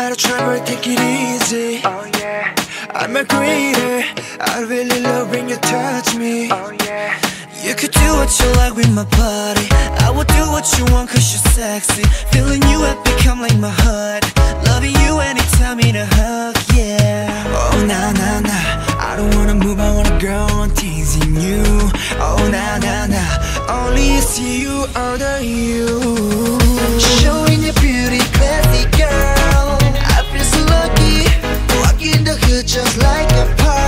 gotta try but take it easy. Oh yeah, I'm a greeter. I really love when you touch me. Oh yeah, you could do what you like with my body. I would do what you want cause you're sexy. Feeling you have become like my heart. Loving you anytime in a hug, yeah. Oh nah nah nah, I don't wanna move, I wanna go on teasing you. Oh nah nah nah, only see you other you. Showing your beauty, classy girl. I feel so lucky, walking the hood just like a party.